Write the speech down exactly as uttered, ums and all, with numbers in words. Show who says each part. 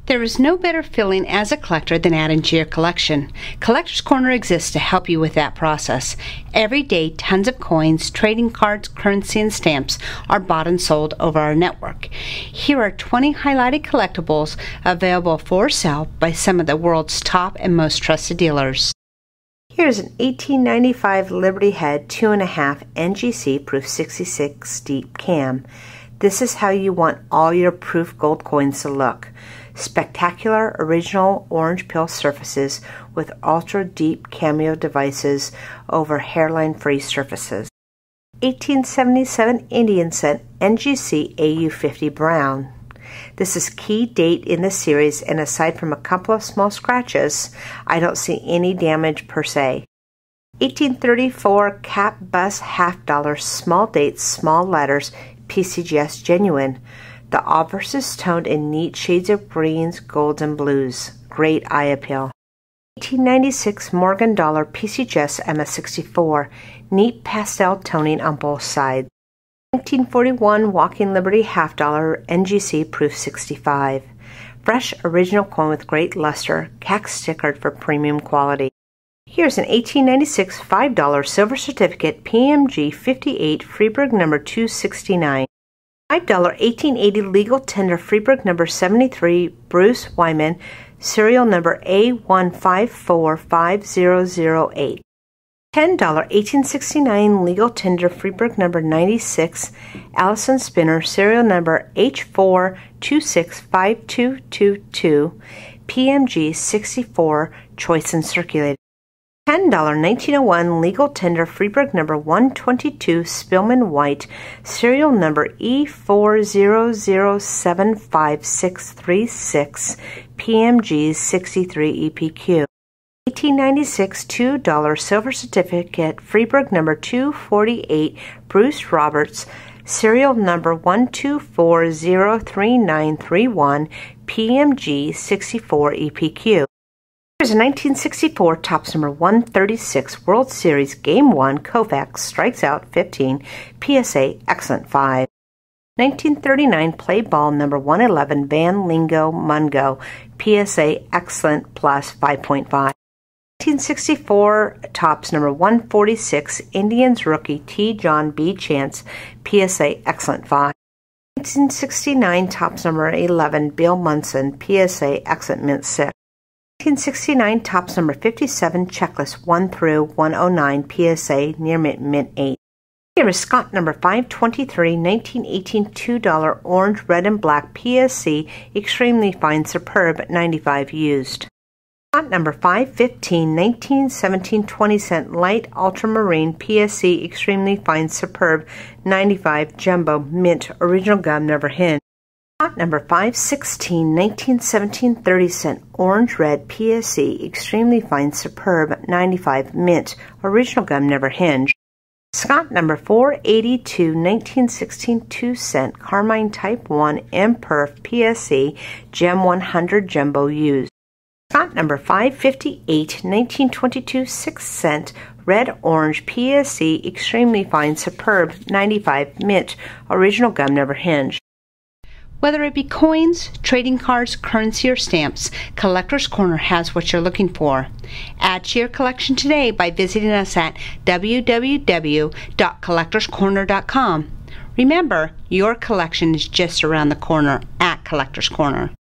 Speaker 1: There is no better feeling as a collector than adding to your collection. Collector's Corner exists to help you with that process. Every day, tons of coins, trading cards, currency, and stamps are bought and sold over our network. Here are twenty highlighted collectibles available for sale by some of the world's top and most trusted dealers.
Speaker 2: Here's an eighteen ninety-five Liberty Head two and a half N G C Proof sixty-six Deep Cam. This is how you want all your proof gold coins to look. Spectacular original orange peel surfaces with ultra deep cameo devices over hairline free surfaces. eighteen seventy-seven Indian Cent N G C A U fifty Brown. This is key date in the series, and aside from a couple of small scratches, I don't see any damage per se. eighteen thirty-four Cap Bus Half Dollar Small Dates Small Letters P C G S Genuine. The obverse is toned in neat shades of greens, golds, and blues. Great eye appeal. eighteen ninety-six Morgan Dollar P C G S M S sixty-four. Neat pastel toning on both sides. nineteen forty-one Walking Liberty Half Dollar N G C Proof sixty-five. Fresh original coin with great luster, C A C stickered for premium quality. Here's an eighteen ninety-six five dollar Silver Certificate P M G fifty-eight Freeburg number two sixty-nine. five dollar eighteen eighty Legal Tender Freeburg number seventy-three Bruce Wyman, serial number A one five four five zero zero eight. ten dollar eighteen sixty-nine Legal Tender Freeburg number ninety-six Allison Spinner, serial number H four two six five two two two, P M G sixty-four Choice and Circulated. ten dollar nineteen oh one Legal Tender Freeburg number one twenty-two Spillman White, serial number E four zero zero seven five six three six, P M G sixty-three E P Q. eighteen ninety-six two dollar Silver Certificate Freeburg number two forty-eight Bruce Roberts, serial number one two four zero three nine three one, P M G sixty-four E P Q. Here's a nineteen sixty-four Topps number one thirty-six World Series Game one Koufax Strikes Out fifteen, P S A Excellent five. nineteen thirty-nine Play Ball number one eleven Van Lingo Mungo, P S A Excellent Plus five point five. nineteen sixty-four Topps number one forty-six Indians Rookie T. John B. Chance, P S A Excellent five. nineteen sixty-nine Topps number eleven Bill Munson, P S A Excellent Mint six. nineteen sixty-nine Topps number fifty-seven Checklist one through one oh nine P S A Near Mint Mint eight. Here is Scott number five twenty-three nineteen eighteen two dollar Orange, Red, and Black P S C Extremely Fine Superb ninety-five Used. Scott number five fifteen nineteen seventeen twenty cent Light Ultramarine P S C Extremely Fine Superb ninety-five Jumbo Mint Original Gum Never Hinged. Lot number five sixteen nineteen seventeen thirty cent Orange Red P S C Extremely Fine Superb ninety-five Mint Original Gum Never Hinged. Scott number four eighty-two nineteen sixteen two cent Carmine Type one M-Perf P S C Gem one hundred Jumbo Used. Scott number five fifty-eight nineteen twenty-two six cent Red Orange P S C Extremely Fine Superb ninety-five Mint Original Gum Never Hinged.
Speaker 1: Whether it be coins, trading cards, currency, or stamps, Collector's Corner has what you're looking for. Add to your collection today by visiting us at w w w dot collectors corner dot com. Remember, your collection is just around the corner at Collector's Corner.